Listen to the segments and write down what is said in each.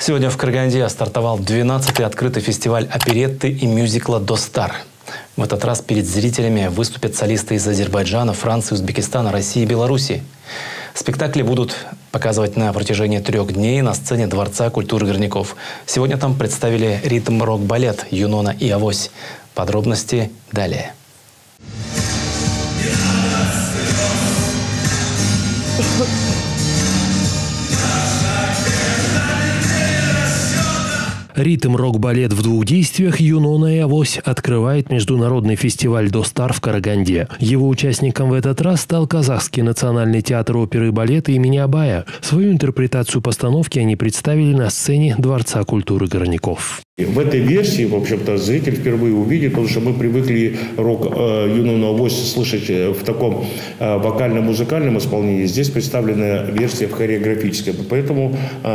Сегодня в Караганде стартовал 12-й открытый фестиваль оперетты и мюзикла «Достар». В этот раз перед зрителями выступят солисты из Азербайджана, Франции, Узбекистана, России и Беларуси. Спектакли будут показывать на протяжении 3 дней на сцене Дворца культуры Горняков. Сегодня там представили ритм-рок-балет «Юнона и Авось». Подробности далее. Ритм-рок-балет в 2 действиях «Юнона и Авось» открывает международный фестиваль «Достар» в Караганде. Его участником в этот раз стал Казахский национальный театр оперы и балета имени Абая. Свою интерпретацию постановки они представили на сцене Дворца культуры Горняков. В этой версии, в общем-то, зритель впервые увидит, потому что мы привыкли рок «Юнону Авось» слышать в таком вокально-музыкальном исполнении. Здесь представлена версия в хореографической. Поэтому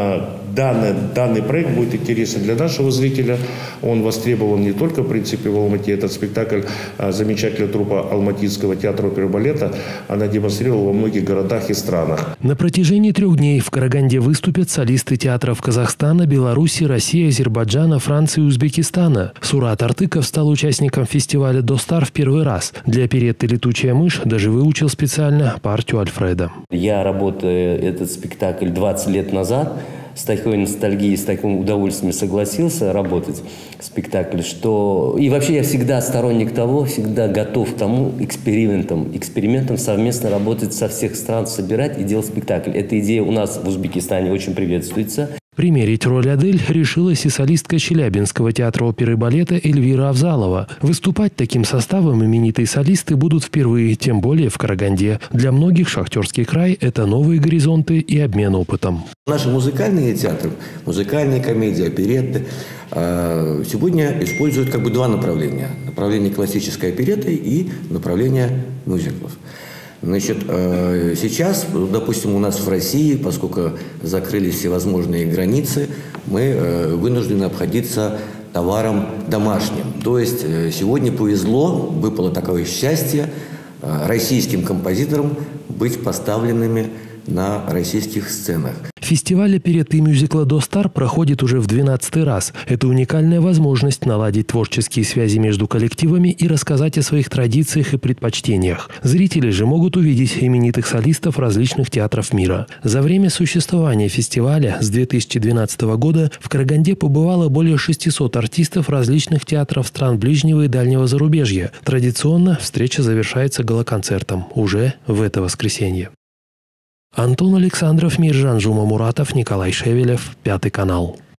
данный проект будет интересен для нашего зрителя. Он востребован не только, в принципе, в Алмате. Этот спектакль замечательная труппа Алматинского театра оперы и балета. Она демонстрировала во многих городах и странах. На протяжении 3 дней в Караганде выступят солисты театров Казахстана, Беларуси, России, Азербайджана, Франции и Узбекистана. Сурат Артыков стал участником фестиваля «Достар» в первый раз. Для оперетты «Летучая мышь» даже выучил специально партию Альфреда. Я работаю этот спектакль 20 лет назад. С такой ностальгией, с таким удовольствием согласился работать в спектакле, что... И вообще я всегда сторонник того, всегда готов к тому экспериментам совместно работать со всех стран, собирать и делать спектакль. Эта идея у нас в Узбекистане очень приветствуется. Примерить роль Адель решилась и солистка Челябинского театра оперы и балета Эльвира Авзалова. Выступать таким составом именитые солисты будут впервые, тем более в Караганде. Для многих Шахтерский край – это новые горизонты и обмен опытом. Наши музыкальные театры, музыкальные комедии, оперетты сегодня используют как бы 2 направления. Направление классической оперетты и направление мюзиклов. Значит, сейчас, допустим, у нас в России, поскольку закрылись всевозможные границы, мы вынуждены обходиться товаром домашним. То есть сегодня повезло, выпало такое счастье российским композиторам быть поставленными на российских сценах. Фестиваль оперетты и мюзикла «Достар» проходит уже в 12-й раз. Это уникальная возможность наладить творческие связи между коллективами и рассказать о своих традициях и предпочтениях. Зрители же могут увидеть именитых солистов различных театров мира. За время существования фестиваля с 2012 года в Караганде побывало более 600 артистов различных театров стран ближнего и дальнего зарубежья. Традиционно встреча завершается гала-концертом уже в это воскресенье. Антон Александров, Миржан Жумамуратов, Николай Шевелев, 5 канал.